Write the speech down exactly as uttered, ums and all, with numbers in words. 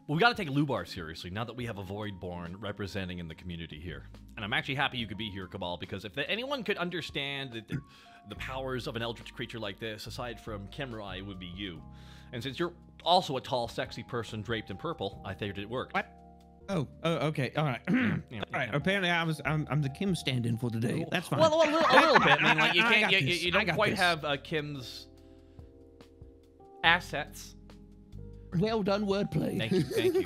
Well, we got to take Lubar seriously now that we have a Voidborn representing in the community here. And I'm actually happy you could be here, Kabhaal, because if anyone could understand the, the, the powers of an eldritch creature like this, aside from Kimrai, it would be you. And since you're also a tall, sexy person draped in purple, I figured it worked. What? Oh, oh, okay, all right, yeah, all yeah, right. yeah. Apparently, I was, I'm, I'm the Kim stand-in for today. That's fine. Well, a little, a little bit. I mean, like you I- I can't, got you, you, this. you I don't got quite this. have uh, Kim's assets. Well done, wordplay. Thank you, thank you.